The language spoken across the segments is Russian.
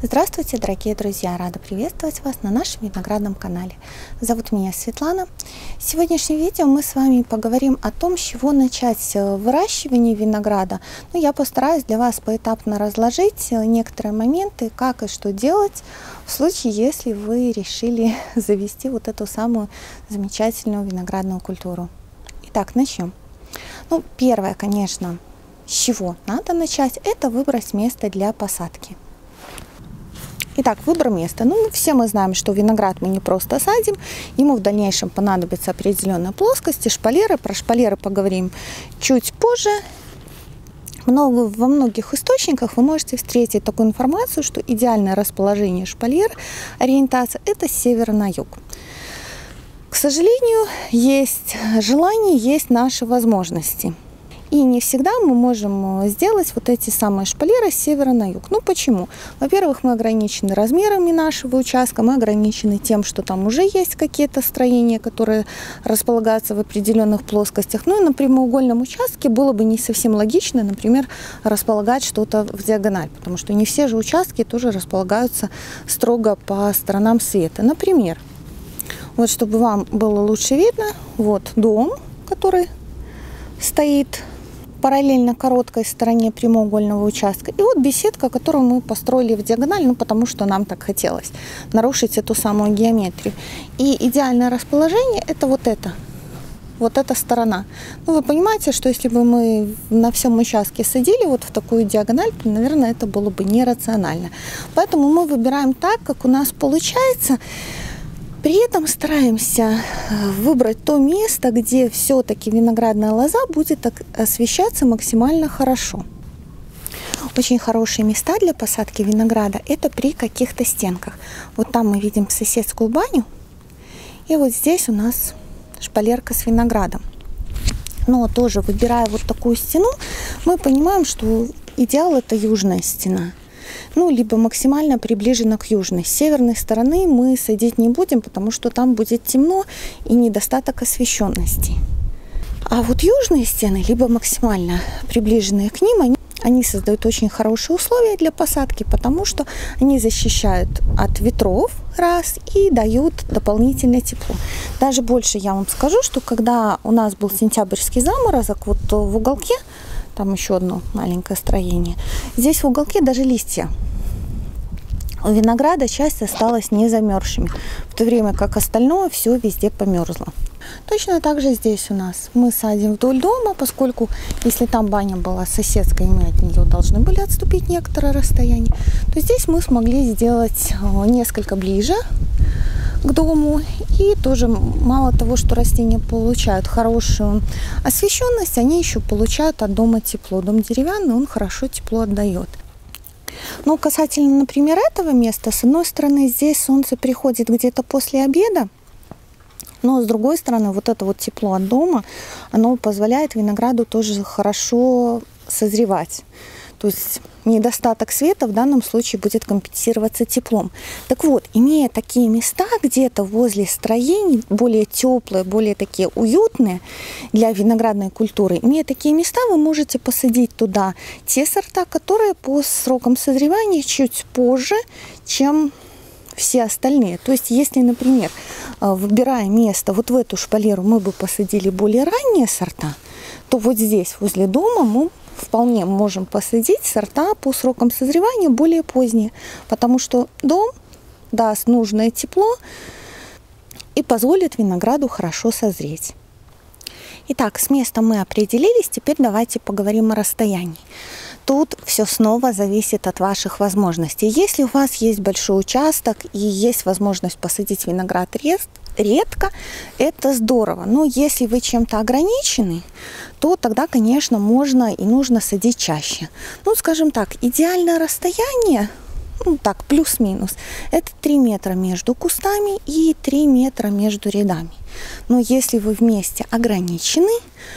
Здравствуйте, дорогие друзья! Рада приветствовать вас на нашем виноградном канале. Зовут меня Светлана. В сегодняшнем видео мы с вами поговорим о том, с чего начать выращивание винограда. Я постараюсь для вас поэтапно разложить некоторые моменты, как и что делать в случае, если вы решили завести вот эту самую замечательную виноградную культуру. Итак, начнем. Первое, конечно, с чего надо начать, это выбрать место для посадки. Итак, выбор места. Все мы знаем, что виноград мы не просто садим, ему в дальнейшем понадобится определенная плоскость и шпалеры. Про шпалеры поговорим чуть позже. Во многих источниках вы можете встретить такую информацию, что идеальное расположение шпалер, ориентация – это с севера на юг. К сожалению, есть желание, есть наши возможности. И не всегда мы можем сделать вот эти самые шпалеры с севера на юг. Почему? Во-первых, мы ограничены размерами нашего участка, мы ограничены тем, что там уже есть какие-то строения, которые располагаются в определенных плоскостях. И на прямоугольном участке было бы не совсем логично, например, располагать что-то в диагональ, потому что не все же участки тоже располагаются строго по сторонам света. Например, вот чтобы вам было лучше видно, вот дом, который стоит параллельно короткой стороне прямоугольного участка. И вот беседка, которую мы построили в диагональ, потому что нам так хотелось нарушить эту самую геометрию. И идеальное расположение это вот эта сторона. Вы понимаете, что если бы мы на всем участке садили вот в такую диагональ, то, наверное, это было бы нерационально. Поэтому мы выбираем так, как у нас получается. При этом стараемся выбрать то место, где все-таки виноградная лоза будет освещаться максимально хорошо. Очень хорошие места для посадки винограда – это при каких-то стенках. Вот там мы видим соседскую баню, и вот здесь у нас шпалерка с виноградом. Но тоже выбирая вот такую стену, мы понимаем, что идеал – это южная стена. Либо максимально приближена к южной. С северной стороны мы садить не будем, потому что там будет темно и недостаток освещенности. А вот южные стены, либо максимально приближенные к ним, они создают очень хорошие условия для посадки, потому что они защищают от ветров, раз, и дают дополнительное тепло. Даже больше я вам скажу, что когда у нас был сентябрьский заморозок, вот в уголке, там еще одно маленькое строение. Здесь в уголке даже листья у винограда часть осталась не замерзшими, в то время как остальное все везде померзло. Точно так же здесь у нас мы садим вдоль дома, поскольку если там баня была соседская, мы от нее должны были отступить некоторое расстояние, то здесь мы смогли сделать несколько ближе к дому. И тоже мало того, что растения получают хорошую освещенность, они еще получают от дома тепло. Дом деревянный, он хорошо тепло отдает. Но касательно, например, этого места, с одной стороны, здесь солнце приходит где-то после обеда, но с другой стороны, вот это вот тепло от дома, оно позволяет винограду тоже хорошо созревать. То есть недостаток света в данном случае будет компенсироваться теплом. Так вот, имея такие места где-то возле строений, более теплые, более такие уютные для виноградной культуры, имея такие места, вы можете посадить туда те сорта, которые по срокам созревания чуть позже, чем все остальные. То есть, если, например, выбирая место вот в эту шпалеру, мы бы посадили более ранние сорта, то вот здесь, возле дома, мы вполне можем посадить сорта по срокам созревания более поздние, потому что дом даст нужное тепло и позволит винограду хорошо созреть. Итак, с местом мы определились, теперь давайте поговорим о расстоянии. Тут все снова зависит от ваших возможностей. Если у вас есть большой участок и есть возможность посадить виноград редко, это здорово. Но если вы чем-то ограничены, то тогда, конечно, можно и нужно садить чаще. Скажем так, идеальное расстояние, так, плюс-минус, это 3 метра между кустами и 3 метра между рядами. Но если вы вместе ограничены,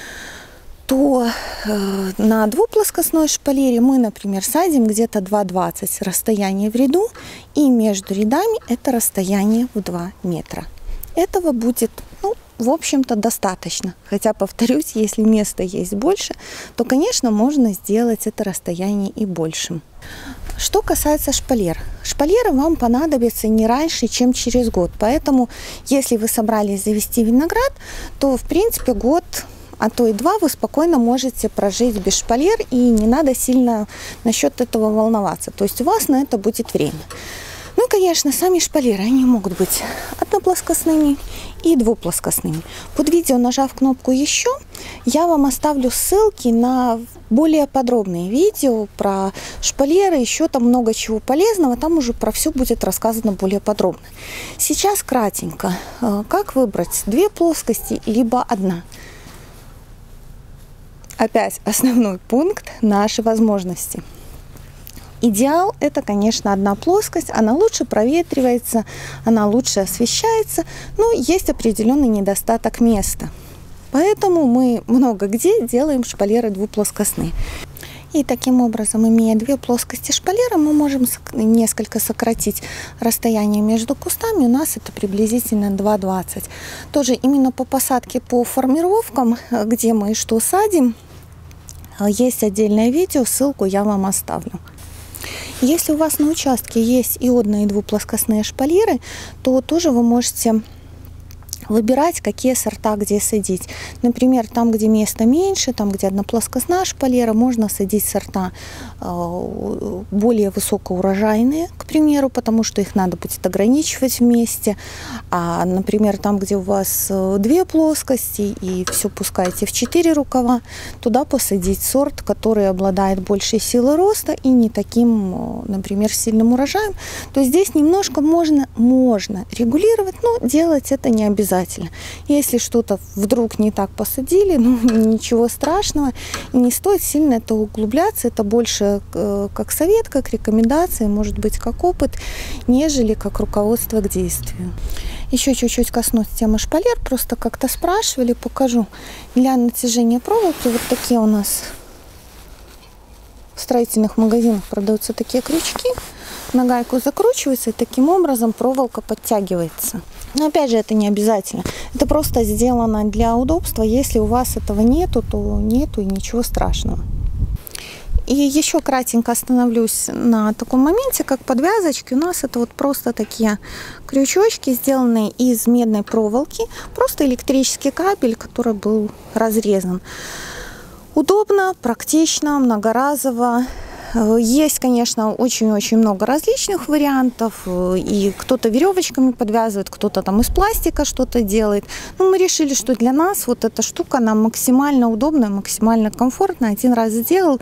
то на двуплоскостной шпалере мы, например, садим где-то 2,20 расстояние в ряду, и между рядами это расстояние в 2 метра. Этого будет в общем-то, достаточно. Хотя, повторюсь, если места есть больше, то, конечно, можно сделать это расстояние и большим. Что касается шпалер. Шпалеры вам понадобятся не раньше, чем через год. Поэтому, если вы собрались завести виноград, то, в принципе, год, а то и 2 вы спокойно можете прожить без шпалер, и не надо сильно насчет этого волноваться. То есть у вас на это будет время. Ну, конечно, сами шпалеры, они могут быть одноплоскостными и двуплоскостными. Под видео, нажав кнопку «Еще», я вам оставлю ссылки на более подробные видео про шпалеры, еще там много чего полезного, там уже про все будет рассказано более подробно. Сейчас кратенько, как выбрать 2 плоскости, либо 1. Опять основной пункт – наши возможности. Идеал – это, конечно, 1 плоскость, она лучше проветривается, она лучше освещается, но есть определенный недостаток места. Поэтому мы много где делаем шпалеры двуплоскостные. И таким образом, имея 2 плоскости шпалера, мы можем несколько сократить расстояние между кустами. У нас это приблизительно 2,20. Тоже именно по посадке, по формировкам, где мы что садим, есть отдельное видео, ссылку я вам оставлю. Если у вас на участке есть и одно- и двуплоскостные шпалеры, то тоже вы можете выбирать, какие сорта где садить. Например, там, где места меньше, там, где одноплоскостная шпалера, можно садить сорта более высокоурожайные, к примеру, потому что их надо будет ограничивать вместе. А, например, там, где у вас 2 плоскости и все пускаете в 4 рукава, туда посадить сорт, который обладает большей силой роста и не таким, например, сильным урожаем. То есть здесь немножко можно регулировать, но делать это не обязательно. Если что-то вдруг не так посадили, ну ничего страшного, не стоит сильно это углубляться, это больше как совет, как рекомендация, может быть, как опыт, нежели как руководство к действию. Еще чуть-чуть коснусь темы шпалер, просто как-то спрашивали, покажу. Для натяжения проволоки вот такие у нас в строительных магазинах продаются такие крючки. На гайку закручивается, и таким образом проволока подтягивается. Но опять же, это не обязательно. Это просто сделано для удобства. Если у вас этого нету, то нету и ничего страшного. И еще кратенько остановлюсь на таком моменте, как подвязочки. У нас это вот просто такие крючочки, сделанные из медной проволоки. Просто электрический кабель, который был разрезан. Удобно, практично, многоразово. Есть, конечно, очень-очень много различных вариантов. И кто-то веревочками подвязывает, кто-то там из пластика что-то делает. Но мы решили, что для нас вот эта штука, она максимально удобная, максимально комфортная. Один раз сделал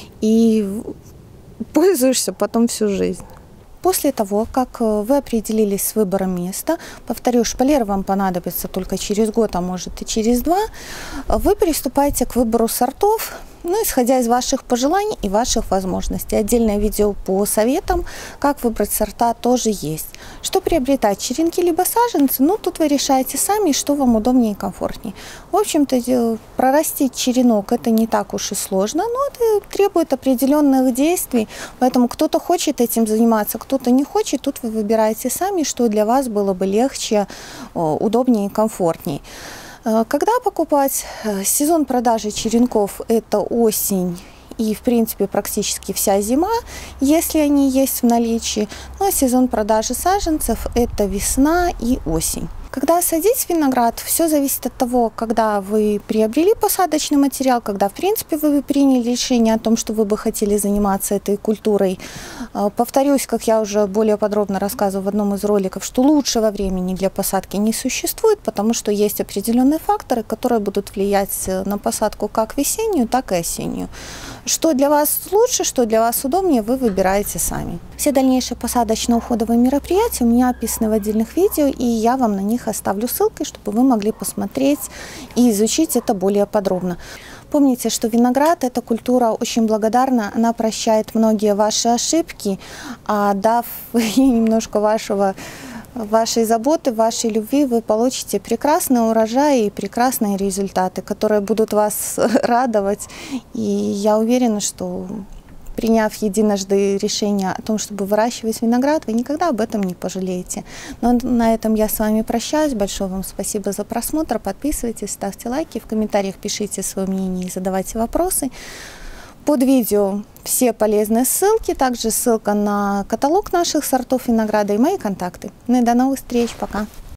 и пользуешься потом всю жизнь. После того, как вы определились с выбором места, повторю, шпалеры вам понадобятся только через год, а может и через 2, вы приступаете к выбору сортов, ну, исходя из ваших пожеланий и ваших возможностей. Отдельное видео по советам, как выбрать сорта, тоже есть. Что приобретать, черенки либо саженцы, ну, тут вы решаете сами, что вам удобнее и комфортнее. В общем-то, прорастить черенок это не так уж и сложно, но это требует определенных действий, поэтому кто-то хочет этим заниматься, кто-то не хочет, тут вы выбираете сами, что для вас было бы легче, удобнее и комфортнее. Когда покупать? Сезон продажи черенков – это осень и, в принципе, практически вся зима, если они есть в наличии. Ну а сезон продажи саженцев – это весна и осень. Когда садить виноград, все зависит от того, когда вы приобрели посадочный материал, когда, в принципе, вы приняли решение о том, что вы бы хотели заниматься этой культурой. Повторюсь, как я уже более подробно рассказывала в одном из роликов, что лучшего времени для посадки не существует, потому что есть определенные факторы, которые будут влиять на посадку как весеннюю, так и осеннюю. Что для вас лучше, что для вас удобнее, вы выбираете сами. Все дальнейшие посадочно-уходовые мероприятия у меня описаны в отдельных видео, и я вам на них оставлю ссылки, чтобы вы могли посмотреть и изучить это более подробно. Помните, что виноград – это культура очень благодарна, она прощает многие ваши ошибки, а дав ей немножко вашей заботы, вашей любви, вы получите прекрасный урожай и прекрасные результаты, которые будут вас радовать. И я уверена, что приняв единожды решение о том, чтобы выращивать виноград, вы никогда об этом не пожалеете. Но на этом я с вами прощаюсь. Большое вам спасибо за просмотр. Подписывайтесь, ставьте лайки, в комментариях пишите свое мнение и задавайте вопросы. Под видео все полезные ссылки, также ссылка на каталог наших сортов винограда и мои контакты. Ну и до новых встреч, пока!